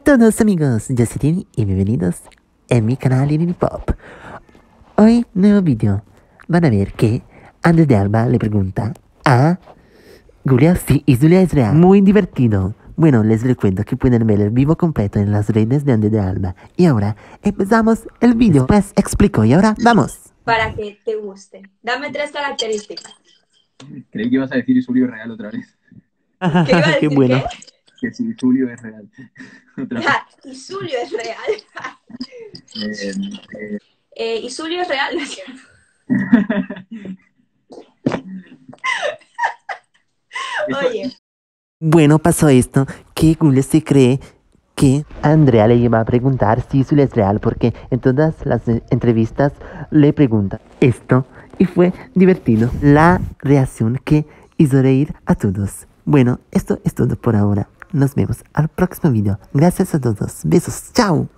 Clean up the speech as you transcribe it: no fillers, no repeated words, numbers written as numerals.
todos amigos, yo soy Tini y bienvenidos en mi canal Tini Pop. Hoy, nuevo vídeo. Van a ver que Andrés de Alba le pregunta a Julia si Julia es real. Muy divertido. Bueno, les recuerdo que pueden ver el vivo completo en las redes de Andrés de Alba. Y ahora empezamos el vídeo. Pues explico y ahora vamos. Para que te guste. Dame 3 características. Creí que ibas a decir Julio es real otra vez. ¿Qué iba a decir? Qué bueno. ¿Qué? Que si Julio es real. Otra vez. Y Julio es real. Y Julio es real. Oye. Bueno, pasó esto, que Julia se cree que Andrea le iba a preguntar si Julia es real, porque en todas las entrevistas le pregunta esto, y fue divertido la reacción que hizo reír a todos. Bueno, esto es todo por ahora. Nos vemos al próximo video. Gracias a todos. Besos. Chao.